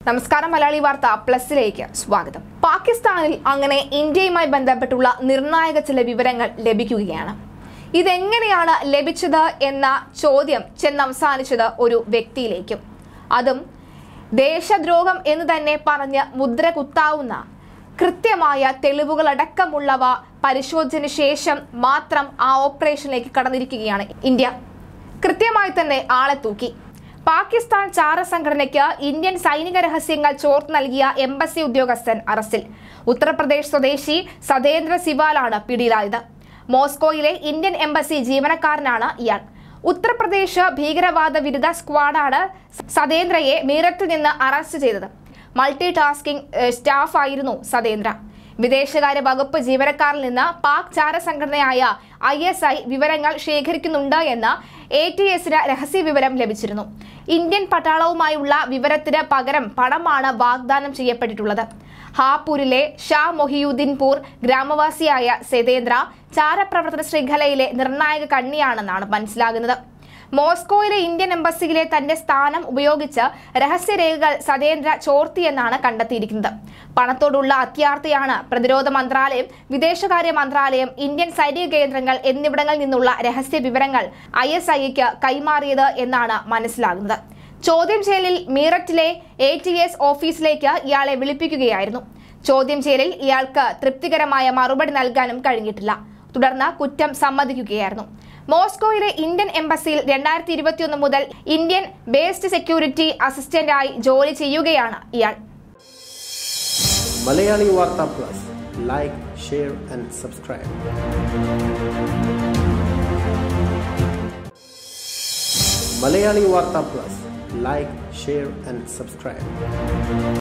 നമസ്കാരം മലയാളി വാർത്ത പ്ലസിലേക്ക് സ്വാഗതം. പാകിസ്ഥാനിൽ അങ്ങനെ ഇന്ത്യയുമായി ബന്ധപ്പെട്ടുള്ള നിർണായക ചില വിവരങ്ങൾ ലഭിക്കുകയാണ്. ഇതെങ്ങനെയാണ് ലഭിച്ചത് എന്ന ചോദ്യം ചെന്നവസാനിച്ചത് ഒരു വ്യക്തിയിലേക്കും, അതും ദേശദ്രോഹം എന്ന് തന്നെ പറഞ്ഞ് മുദ്ര കുത്താവുന്ന കൃത്യമായ തെളിവുകളടക്കമുള്ളവ പരിശോധിച്ചതിന് ശേഷം മാത്രം ആ ഓപ്പറേഷനിലേക്ക് കടന്നിരിക്കുകയാണ് ഇന്ത്യ. കൃത്യമായി തന്നെ ആളെ തൂക്കി. പാകിസ്ഥാൻ ചാര സംഘടനയ്ക്ക് ഇന്ത്യൻ സൈനിക രഹസ്യങ്ങൾ ചോർത്ത് നൽകിയ എംബസി ഉദ്യോഗസ്ഥൻ അറസ്റ്റിൽ. ഉത്തർപ്രദേശ് സ്വദേശി സതേന്ദ്ര സിവാലാണ് പിടിയിലായത്. മോസ്കോയിലെ ഇന്ത്യൻ എംബസി ജീവനക്കാരനാണ് ഇയാൾ. ഉത്തർപ്രദേശ് ഭീകരവാദ വിരുദ്ധ സ്ക്വാഡാണ് സതേന്ദ്രയെ മീററ്റിൽ നിന്ന് അറസ്റ്റ് ചെയ്തത്. മൾട്ടി ടാസ്കിംഗ് സ്റ്റാഫായിരുന്നു സതേന്ദ്ര. വിദേശകാര്യ വകുപ്പ് ജീവനക്കാരിൽ നിന്ന് പാക് ചാര സംഘടനയായ ISI വിവരങ്ങൾ ശേഖരിക്കുന്നുണ്ട് എന്ന് ATSന് രഹസ്യ വിവരം ലഭിച്ചിരുന്നു. ഇന്ത്യൻ പട്ടാളവുമായുള്ള വിവരത്തിന് പകരം പണമാണ് വാഗ്ദാനം ചെയ്യപ്പെട്ടിട്ടുള്ളത്. ഹാപൂരിലെ ഷാ മൊഹിയുദ്ദീൻപൂർ ഗ്രാമവാസിയായ സതേന്ദ്ര ചാരപ്രവർത്തന ശൃംഖലയിലെ നിർണായക കണ്ണിയാണെന്നാണ് മനസ്സിലാകുന്നത്. മോസ്കോയിലെ ഇന്ത്യൻ എംബസിയിലെ തന്റെ സ്ഥാനം ഉപയോഗിച്ച് രഹസ്യരേഖകൾ സതേന്ദ്ര ചോർത്തിയെന്നാണ് കണ്ടെത്തിയിരിക്കുന്നത്. പണത്തോടുള്ള അത്യാർത്തിയാണ് പ്രതിരോധ മന്ത്രാലയം, വിദേശകാര്യ മന്ത്രാലയം, ഇന്ത്യൻ സൈനിക കേന്ദ്രങ്ങൾ എന്നിവിടങ്ങളിൽ നിന്നുള്ള രഹസ്യ വിവരങ്ങൾ ISIക്ക് കൈമാറിയത് എന്നാണ് മനസ്സിലാകുന്നത്. ചോദ്യം ചെയ്യലിൽ മീററ്റിലെ ATS ഓഫീസിലേക്ക് ഇയാളെ വിളിപ്പിക്കുകയായിരുന്നു. ചോദ്യം ചെയ്യലിൽ ഇയാൾക്ക് തൃപ്തികരമായ മറുപടി നൽകാനും കഴിഞ്ഞിട്ടില്ല. തുടർന്ന് കുറ്റം സമ്മതിക്കുകയായിരുന്നു. മോസ്കോയിലെ ഇന്ത്യൻ എംബസിയിൽ 2021 മുതൽ ഇന്ത്യൻ ബേസ്ഡ് സെക്യൂരിറ്റി അസിസ്റ്റന്റായി ജോലി ചെയ്യുകയാണ് ഇയാൾ. Malayali Vartha plus, like, share and subscribe. Malayali Vartha plus, like, share and subscribe.